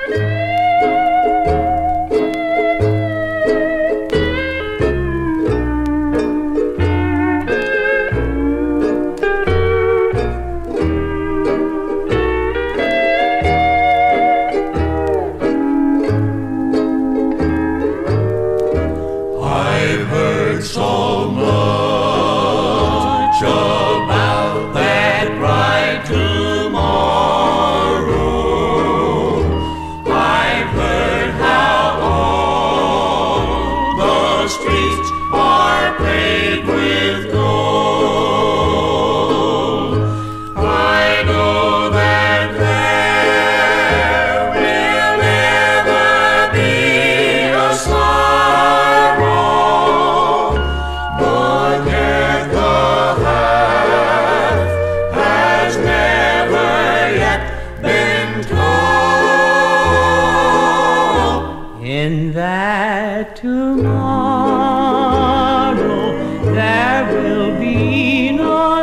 So much about that bright tomorrow. I've heard how all the streets are paved with gold. I know that there will never be a sorrow. In that tomorrow there will be no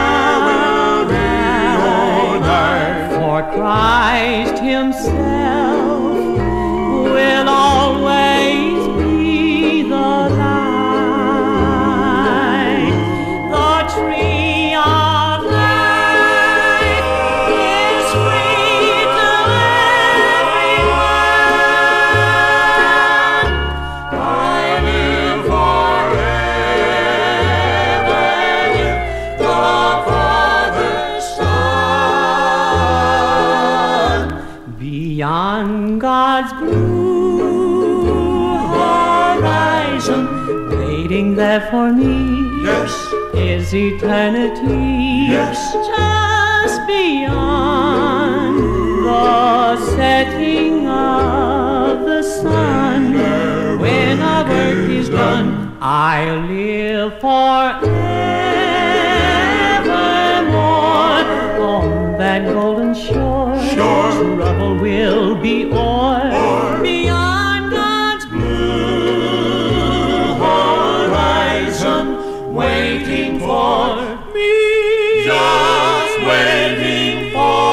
night, for Christ himself will always be the light. The tree of life is free to beyond God's blue horizon, waiting there for me, yes, is eternity. Yes, just beyond the setting of the sun. When our work is done, I'll live forevermore on that golden shore. Trouble will be o'er, beyond God's blue horizon, waiting for me, just waiting for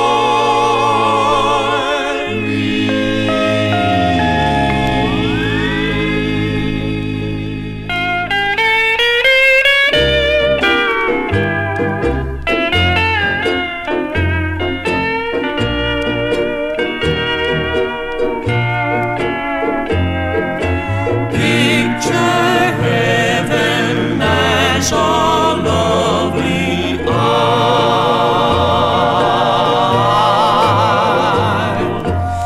a lovely isle,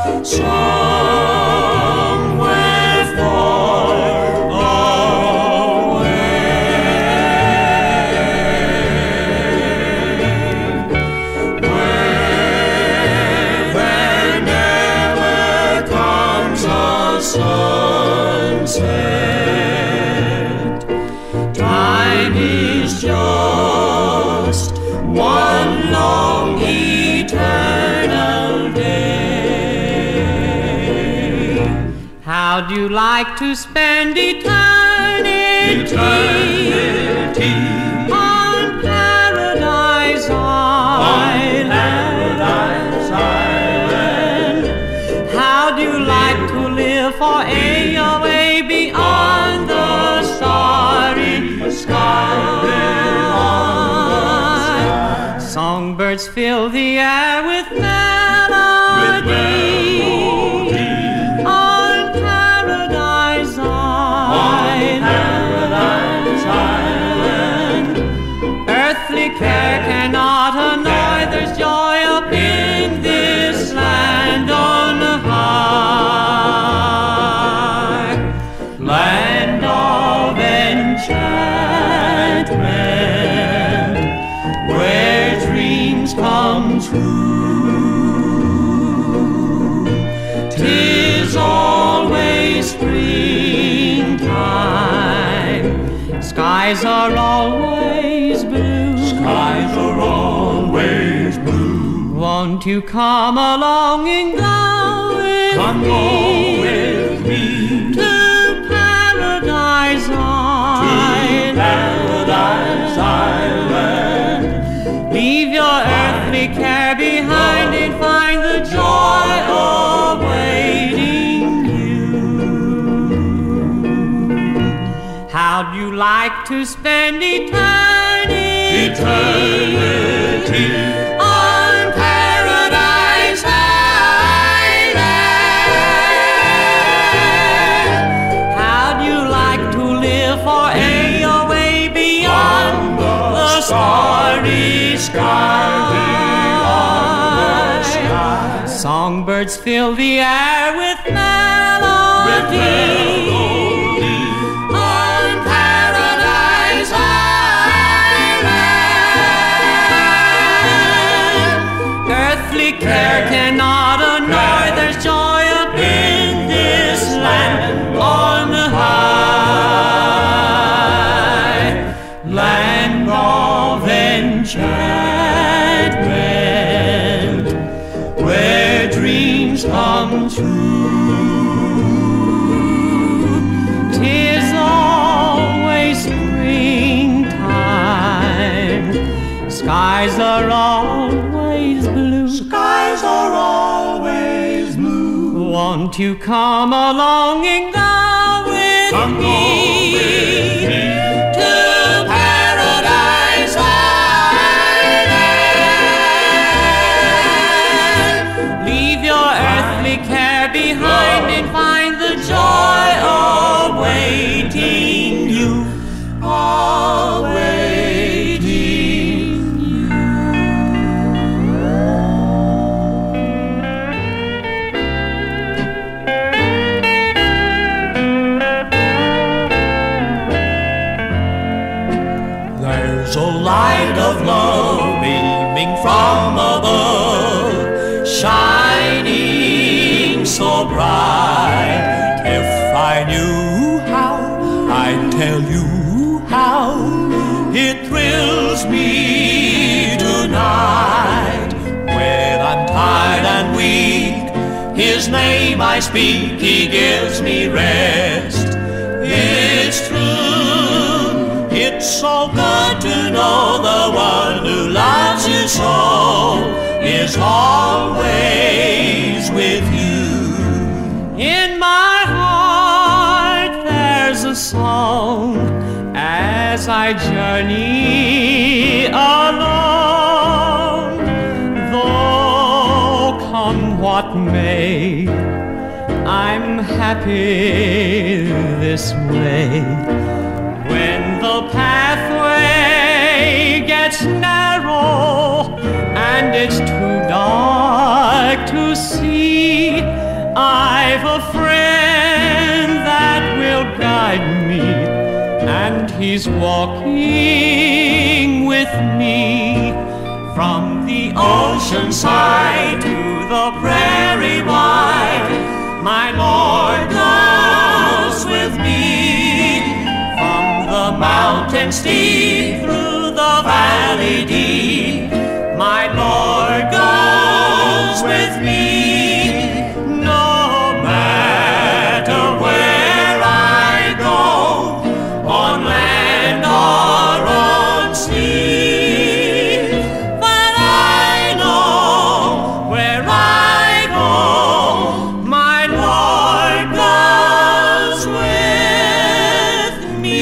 somewhere far away, where there never comes a sunset. Time is just one long eternal day. How'd you like to spend eternity on Paradise Island? How'd you like to live for away beyond the starry sky? Songbirds fill the air with melody on Paradise Island. Earthly care cannot annoy, there's joy up in this land on high, land of enchantment, where dreams come true. 'Tis always springtime, skies are always blue. Skies are always blue. Won't you come along and go with Come me? go with me to Paradise Island. Paradise Island. Leave your earthly care behind and find the joy of waiting. like to spend eternity on Paradise Island? How'd you like to live for away beyond the starry sky? Songbirds fill the air with melody. On Paradise Island, earthly care cannot annoy. There's joy up in this land on the high land of enchantment, where dreams come true. 'Tis always springtime. Skies are always blue. Skies are always blue. Won't you come along and go with me? To Paradise Island. Leave your earthly care behind and find the joy awaiting you. Awaiting you. There's a light of love beaming from above, shining so bright. If I knew how, I'd tell you how. It thrills me tonight. When I'm tired and weak, His name I speak. He gives me rest. It's true. It's so good to know the one who loves you so is always with you. In my heart there's a song as I journey alone. Though come what may, I'm happy this way. When the pathway gets narrow and it's too dark to see, I've a friend that will guide me, and he's walking with me. From the ocean side to the prairie wide, my Lord goes with me. From the mountain steep through the valley deep, my Lord goes with me. No matter where I go, on land or on sea, but I know where I go, my Lord goes with me.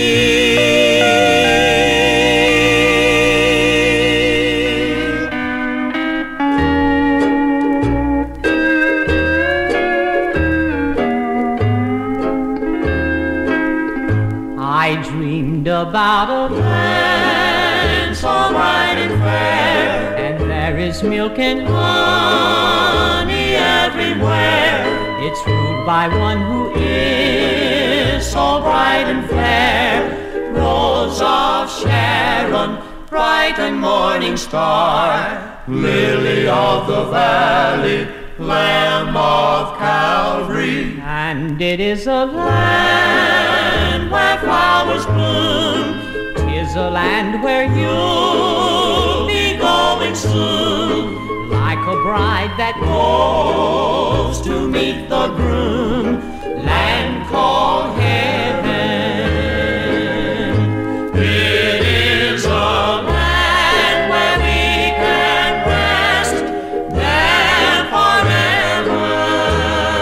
I dreamed about a land so bright and fair, and there is milk and honey everywhere. It's ruled by one who is so bright and fair. Rose of Sharon, bright and morning star, lily of the valley, Lamb of Calvary. And it is a land where flowers bloom. 'Tis a land where you'll be going soon, like a bride that goes to meet the groom. Land called heaven. It is a land where we can rest there forever.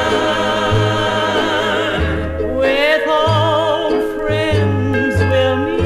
With old friends we'll meet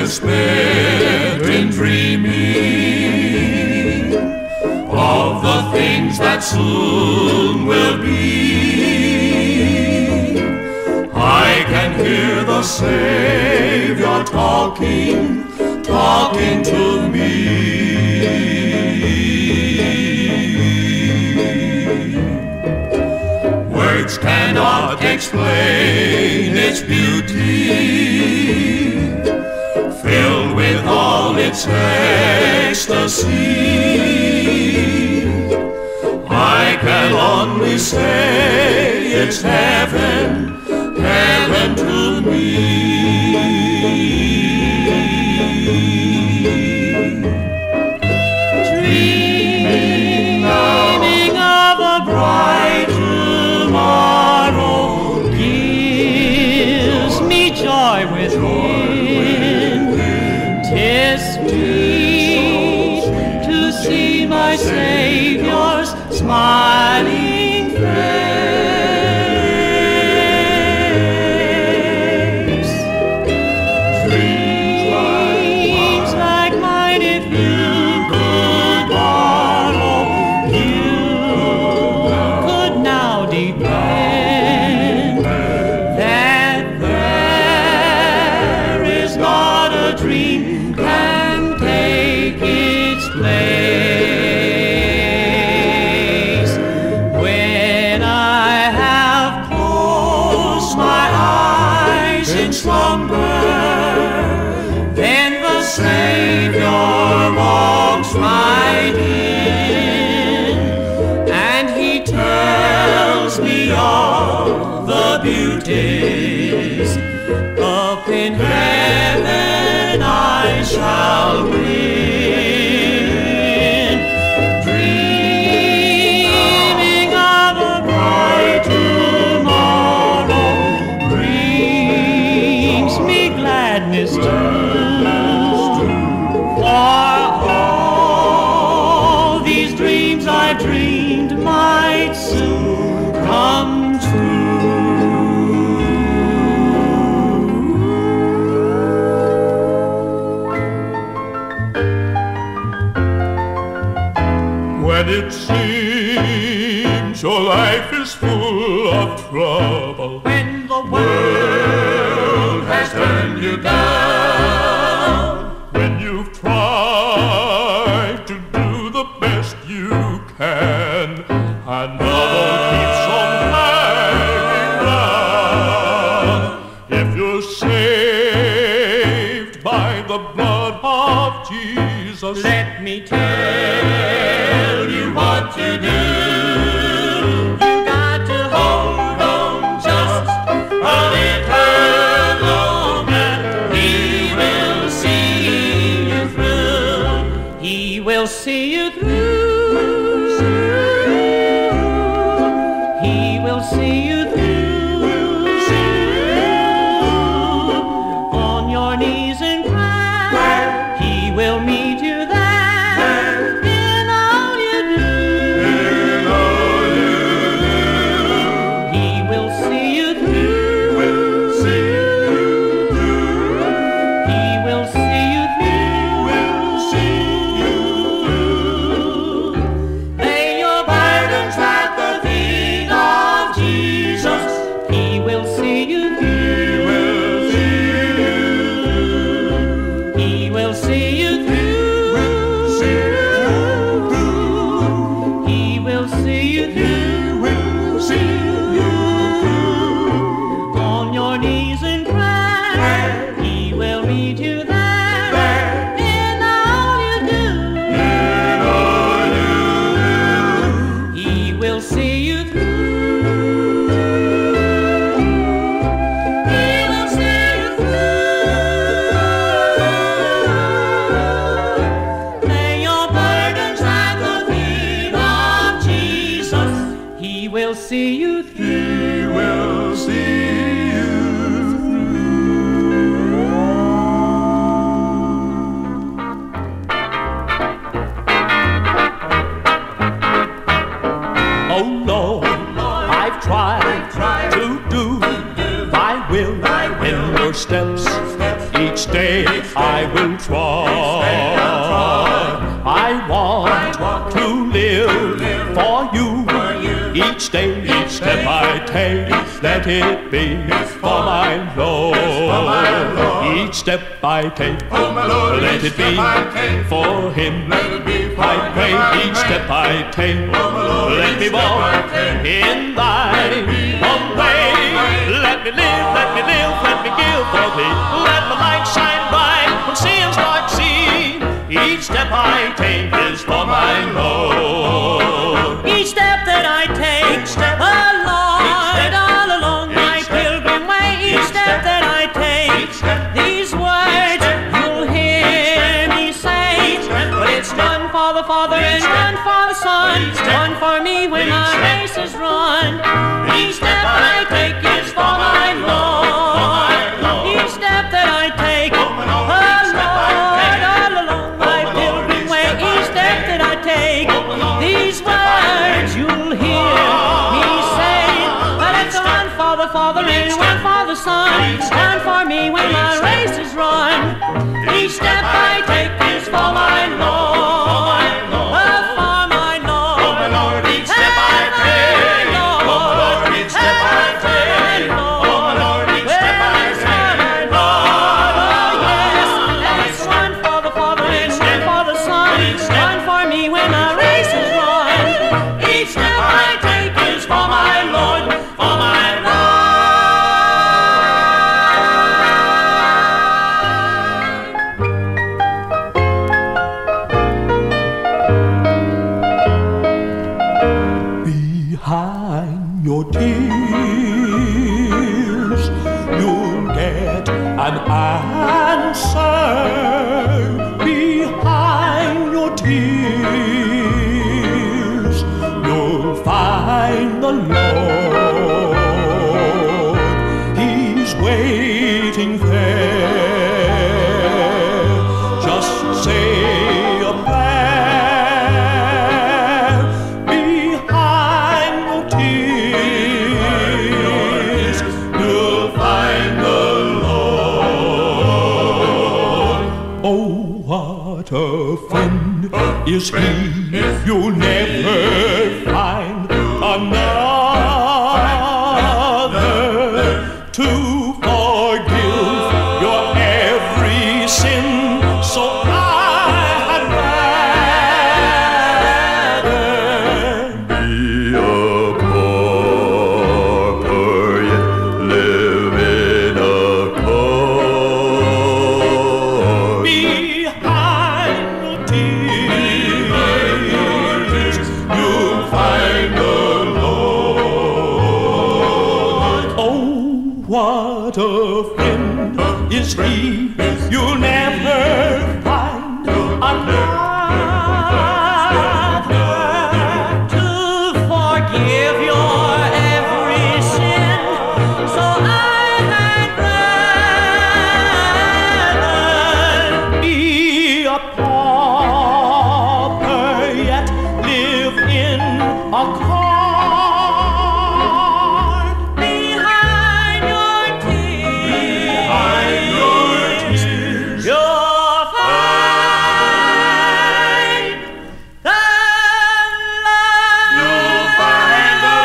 is spent in dreaming of the things that soon will be. I can hear the Savior talking to me. Words cannot explain its beauty, filled with all its ecstasy. I can only say it's heaven, heaven to me. Dreaming of a bright tomorrow gives me joy within. 'Tis sweet to see my Savior's smiling face. Dreams like mine, if you could borrow, you could now depend that there is not a dream can take its place. When I have closed my eyes in slumber, then the Savior walks right in, and He tells me of the beauties up in heaven I shall win. Dreaming of a bright tomorrow brings me gladness too. For all these dreams I dreamed might soon come true. When it seems your life is full of trouble, When the world has turned you down, when you've tried to do the best you can, and trouble keeps on hanging round, if you're saved by the blood of Jesus, let me tell you what to do. You got to hold on just a little longer. He will see you through. He will see you through. He will see you through. On your knees in prayer, He will meet you there. In all you do, He will see you through. He will see you through. will try. I want to live for you. Each day, each step I take, let it be for my Lord. Each step I take, let it be for Him. I pray each step I take, let me walk in Thy way. Let me live, let me live, let me give for Thee. Let the light shine bright when sin's dark sea. Each step I take is for my Lord. Each step that I take, all along my pilgrim way. Each step that I take, these words you'll hear me say. But it's done for the Father and done for the Son, done for me when my race is run. Each step I take is for my Lord. Each step that I take, oh Lord, all along my pilgrim way. Each step that I take, these words you'll hear me say. But it's one for the Father and one for the Son, one for me when my race is run. Each step I take is for my Lord. Behind your tears, you'll get an answer. Behind your tears, you'll find the Lord. He's waiting there. Just say a prayer. Behind your tears, you'll find the Lord. Oh, what a friend is He. You'll never find another to forgive your every sin. So I'd rather be a pauper yet live in a court. Behind your tears, you'll find the Lord. Oh, what a friend is He. You'll never find another To forgive your every sin, so I'd rather be a pauper yet live in a court. behind your tears, you'll find the love. You'll find the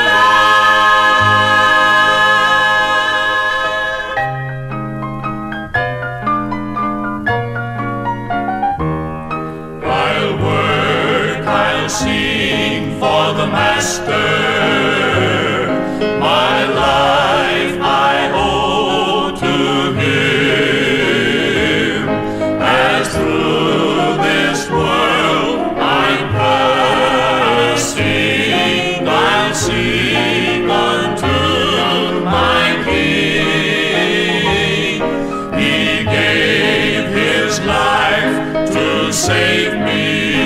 I'll work, I'll sing for the Master. My life I owe to Him. As through this world I'm passing, I'll sing unto my King. He gave His life to save me,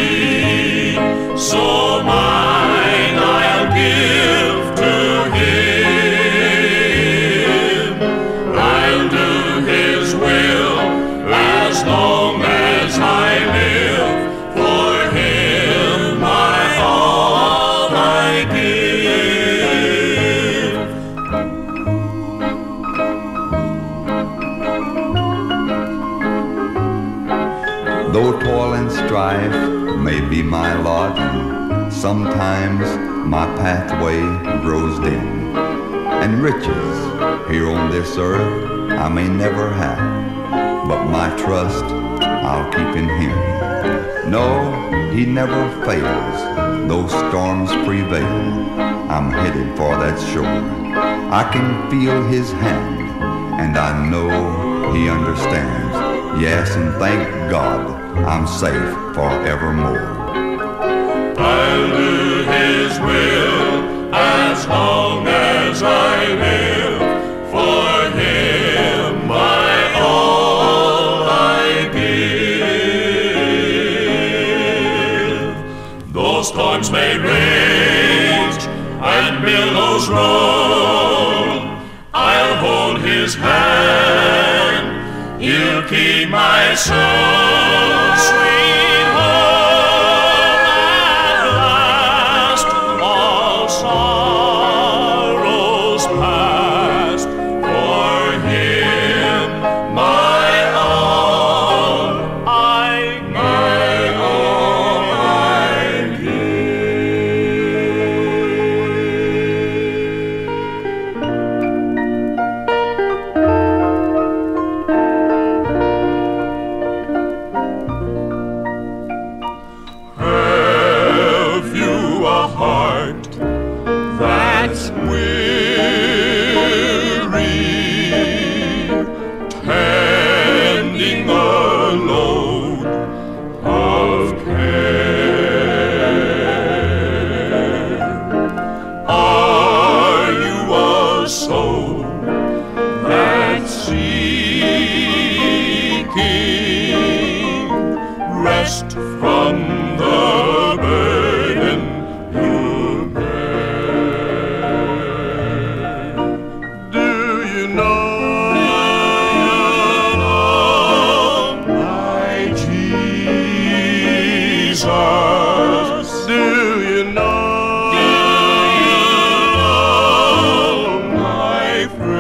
so mine I'll give to Him. I'll do His will as long as I live. For Him my all I give. Though toil and strife may be my lot, sometimes my pathway grows dim, and riches here on this earth I may never have, but my trust I'll keep in Him. No, He never fails, though storms prevail, I'm headed for that shore. I can feel His hand, and I know He understands. Yes, and thank God I'm safe forevermore. I'll do His will as long as I live. For Him my all I give. Though storms may rage and billows roll, I'll hold His hand, He'll keep my soul. Sweet home at last, all sorrows past. For Him my all I give. Have you a heart that's weary, tending a load of care? Are you a soul that's seeking rest from the burden you bear? Do you know my Jesus? Do you know my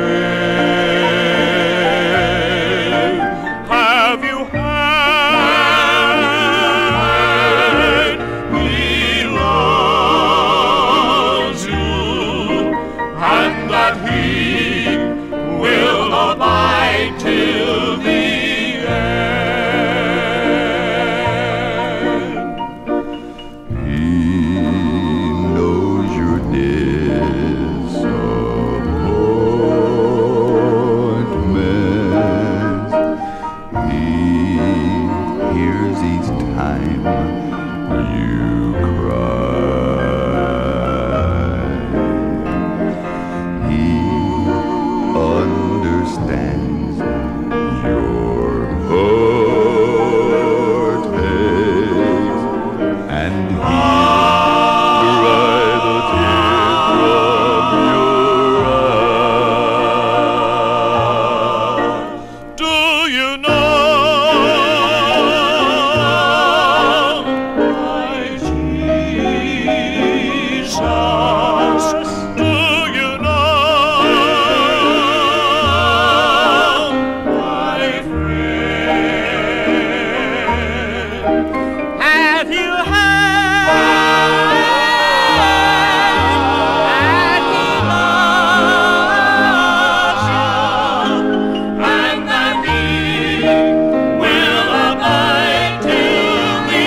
friend? Have you heard He loves you, and that He will abide till the end? He knows your disappointments. He hears each time you cry. He understands your heartaches, and He'll dry the tears from your eyes. Do you know my Jesus? Do you know my friend? Have you heard that He loves you, and that He will abide till the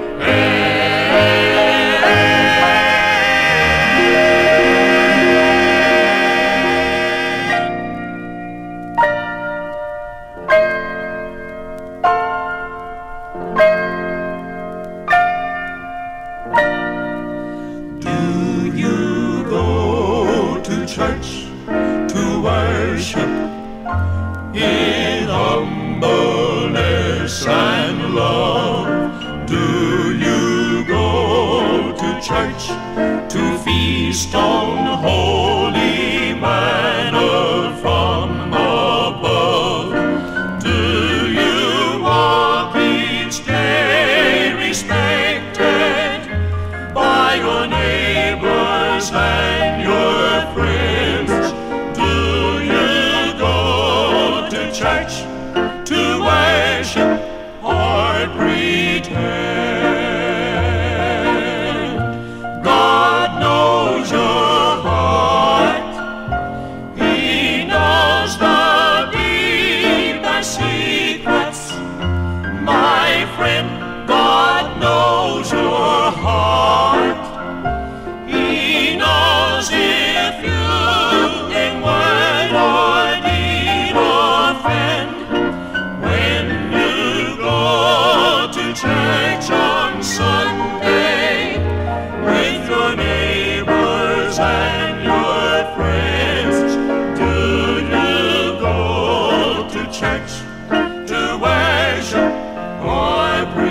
Do you go to church to worship in humbleness and love? Do you go to church to feast on holy manna from above? Do you walk each day respected by your neighbors and your friends? Do you go to church to worship, or pretend. God knows your heart. He knows the deepest secrets. My friend, God knows your heart. He knows if you in word or deed offend. When you go to church on Sunday with your neighbors and your friends, do you go to church to worship or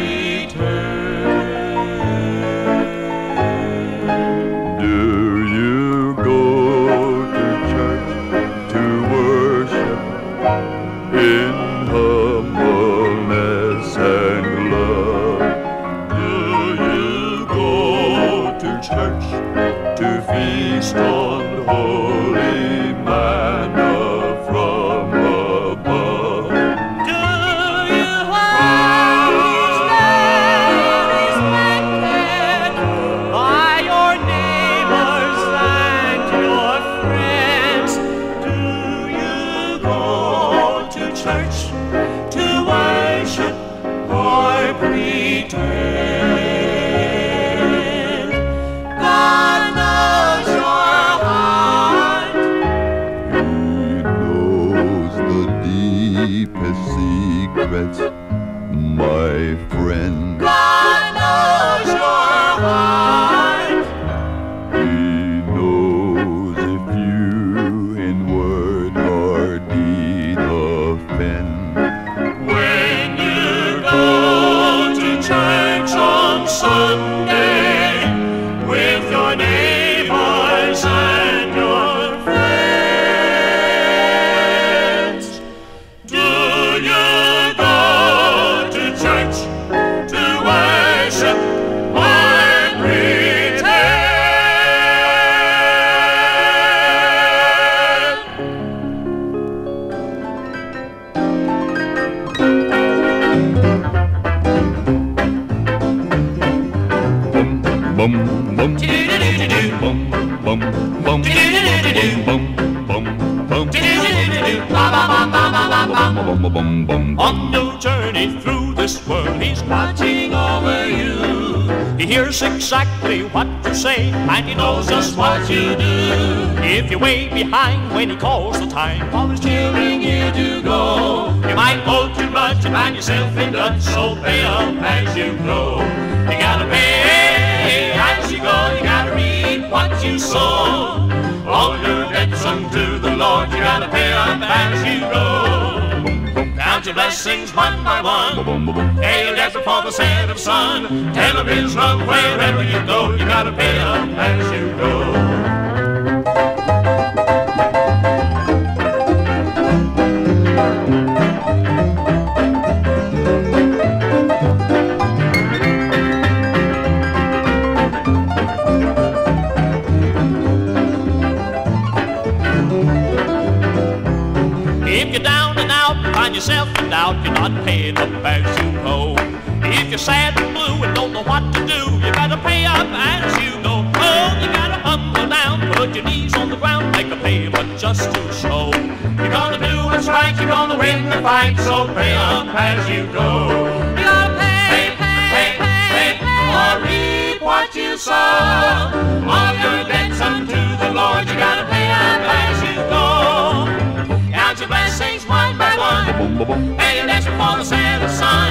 pretend? Do you go to church to worship in humbleness and love? Do you go to church to feast on holy manna from above? Do you always stand respected by your neighbors and your friends? Do you go to church to worship or pretend? God knows your heart. He knows the deepest secrets, my friend. God knows your heart. He knows if you in word or deed offend. When you go to church on Sunday with your neighbors and your friends, do you go to church to worship or pretend? Bum bum bum bum bum bum bum bum bum bum. On your journey through this world, he's watching over you. He hears exactly what you say, and he knows just what you do. If you're way behind when he calls the time, while he's cheering you to go, you might go too much and find yourself in Dutch, so pay up as you go. You gotta pay as you go, you gotta reap what you sow. All your debts unto the Lord, you gotta pay up as you go. Count your blessings one by one. Pay your debts before the set of sun. Tell of his love wherever you go. You gotta pay up as you go. If you're down and out, find yourself in doubt, you're not paying up as you go. If you're sad and blue and don't know what to do, you gotta pay up as you go. Oh, you gotta humble down, put your knees on the ground, make a payment just to show. You're gonna do what's right, you're gonna win the fight, so pay up as you go. You gotta pay, or reap what you sow. All your debts unto the Lord, you gotta pay up as you go. Count your blessings one by one. Pay your debts before the set of sun.